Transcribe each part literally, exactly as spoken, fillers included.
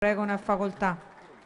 Prego, una facoltà.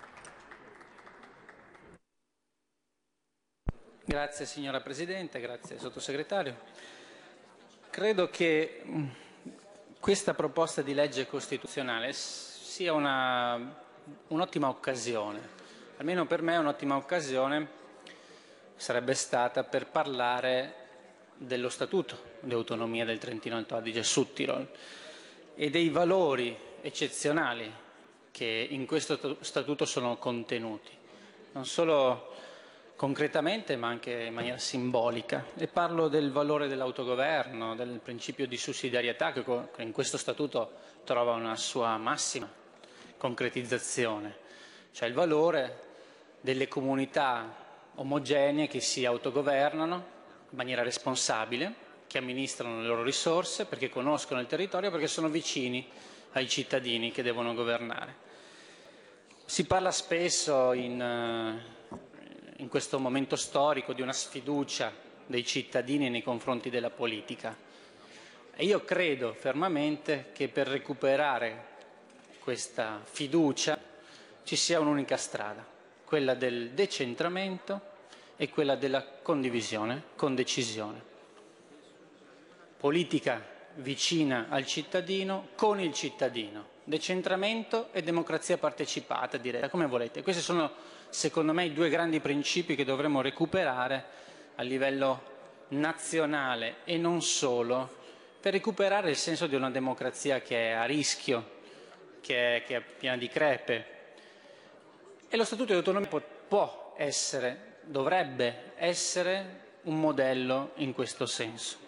Grazie signora Presidente, grazie Sottosegretario. Credo che questa proposta di legge costituzionale sia un'ottima occasione, almeno per me un'ottima occasione sarebbe stata per parlare dello Statuto di autonomia del Trentino Alto Adige Südtirol e dei valori eccezionali che in questo Statuto sono contenuti, non solo concretamente ma anche in maniera simbolica. E parlo del valore dell'autogoverno, del principio di sussidiarietà che in questo Statuto trova una sua massima concretizzazione, cioè il valore delle comunità omogenee che si autogovernano in maniera responsabile, che amministrano le loro risorse perché conoscono il territorio, perché sono vicini ai cittadini che devono governare. Si parla spesso in, in questo momento storico di una sfiducia dei cittadini nei confronti della politica e io credo fermamente che per recuperare questa fiducia ci sia un'unica strada, quella del decentramento e quella della condivisione con decisione. Politica vicina al cittadino, con il cittadino. Decentramento e democrazia partecipata, direi, come volete. Questi sono, secondo me, i due grandi principi che dovremmo recuperare a livello nazionale e non solo, per recuperare il senso di una democrazia che è a rischio, che è, che è piena di crepe. E lo Statuto di autonomia può, può essere, dovrebbe essere un modello in questo senso.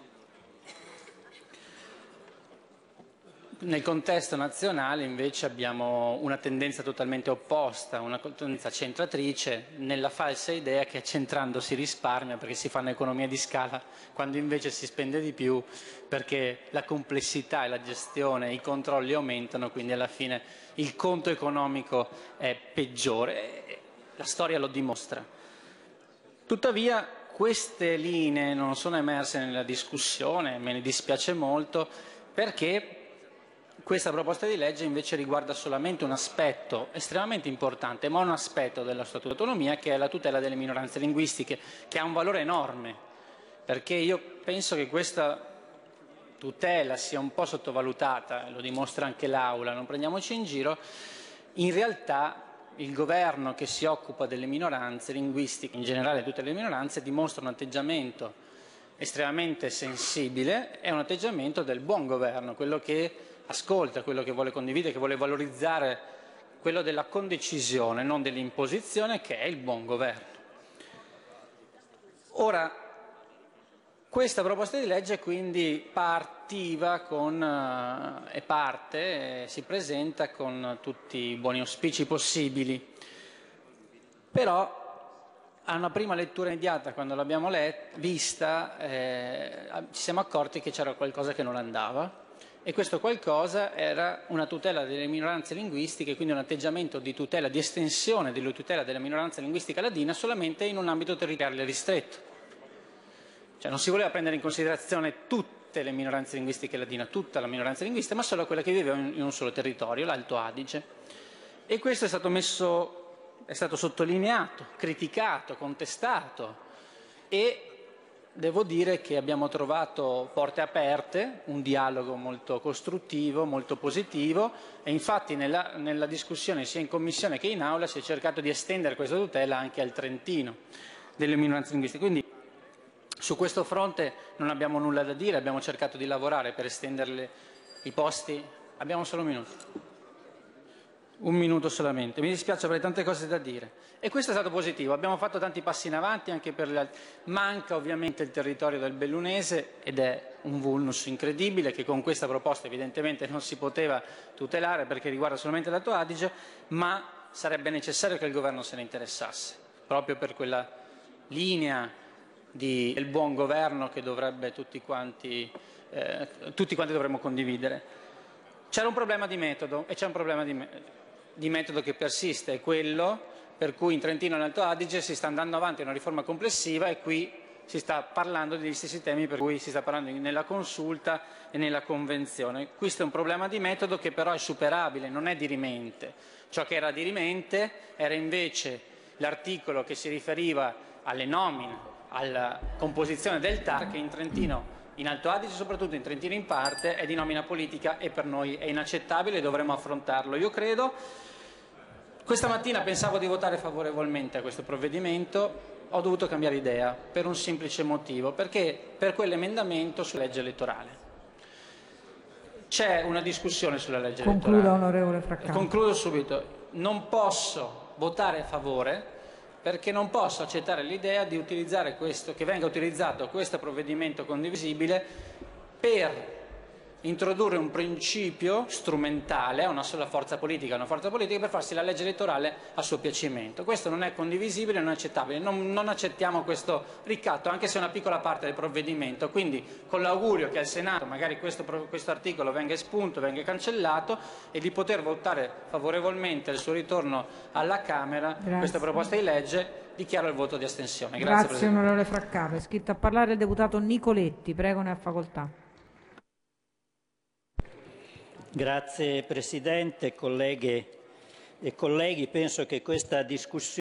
Nel contesto nazionale invece abbiamo una tendenza totalmente opposta, una tendenza centratrice nella falsa idea che accentrando si risparmia perché si fa un'economia di scala, quando invece si spende di più perché la complessità e la gestione, i controlli aumentano, quindi alla fine il conto economico è peggiore. La storia lo dimostra. Tuttavia queste linee non sono emerse nella discussione, me ne dispiace molto, perché questa proposta di legge invece riguarda solamente un aspetto estremamente importante, ma un aspetto dello Statuto di autonomia che è la tutela delle minoranze linguistiche, che ha un valore enorme, perché io penso che questa tutela sia un po' sottovalutata, lo dimostra anche l'Aula, non prendiamoci in giro. In realtà il governo che si occupa delle minoranze linguistiche, in generale tutte le minoranze, dimostra un atteggiamento estremamente sensibile, è un atteggiamento del buon governo, quello che ascolta, quello che vuole condividere, che vuole valorizzare, quello della condecisione, non dell'imposizione, che è il buon governo. Ora, questa proposta di legge quindi partiva con, eh, e parte, eh, si presenta con tutti i buoni auspici possibili, però a una prima lettura immediata, quando l'abbiamo vista, eh, ci siamo accorti che c'era qualcosa che non andava. E questo qualcosa era una tutela delle minoranze linguistiche, quindi un atteggiamento di tutela, di estensione della tutela della minoranza linguistica ladina solamente in un ambito territoriale ristretto. Cioè non si voleva prendere in considerazione tutte le minoranze linguistiche ladine, tutta la minoranza linguistica, ma solo quella che viveva in un solo territorio, l'Alto Adige. E questo è stato messo, è stato sottolineato, criticato, contestato e devo dire che abbiamo trovato porte aperte, un dialogo molto costruttivo, molto positivo e infatti nella, nella discussione sia in Commissione che in Aula si è cercato di estendere questa tutela anche al Trentino delle minoranze linguistiche. Quindi su questo fronte non abbiamo nulla da dire, abbiamo cercato di lavorare per estendere i posti. Abbiamo solo un minuto. Un minuto solamente, mi dispiace, avrei tante cose da dire. E questo è stato positivo, abbiamo fatto tanti passi in avanti anche per le... Manca ovviamente il territorio del Bellunese ed è un vulnus incredibile che con questa proposta evidentemente non si poteva tutelare perché riguarda solamente l'Alto Adige, ma sarebbe necessario che il governo se ne interessasse, proprio per quella linea di... del buon governo che dovrebbe tutti quanti, eh, tutti quanti dovremmo condividere. C'era un problema di metodo e c'è un problema di metodo. di metodo che persiste, è quello per cui in Trentino e in Alto Adige si sta andando avanti una riforma complessiva e qui si sta parlando degli stessi temi per cui si sta parlando nella consulta e nella convenzione. Questo è un problema di metodo che però è superabile, non è dirimente. Ciò che era dirimente era invece l'articolo che si riferiva alle nomine, alla composizione del T A R, che in Trentino, in Alto Adige, soprattutto in Trentino in parte, è di nomina politica e per noi è inaccettabile e dovremo affrontarlo. Io credo, questa mattina pensavo di votare favorevolmente a questo provvedimento, ho dovuto cambiare idea per un semplice motivo, perché per quell'emendamento sulla legge elettorale. C'è una discussione sulla legge Concluda, elettorale. onorevole Fraccaro. Concludo subito. Non posso votare a favore perché non posso accettare l'idea di utilizzare questo, che venga utilizzato questo provvedimento condivisibile per introdurre un principio strumentale a una sola forza politica, una forza politica per farsi la legge elettorale a suo piacimento. Questo non è condivisibile, non è accettabile, non, non accettiamo questo ricatto, anche se è una piccola parte del provvedimento. Quindi con l'augurio che al Senato magari questo, questo articolo venga espunto, venga cancellato e di poter votare favorevolmente al suo ritorno alla Camera. Grazie. Questa proposta di legge, dichiaro il voto di astensione. Grazie, Grazie onorevole Fraccaro. È scritto a parlare il deputato Nicoletti, prego, ne ha facoltà. Grazie Presidente, colleghe e colleghi. Penso che questa discussione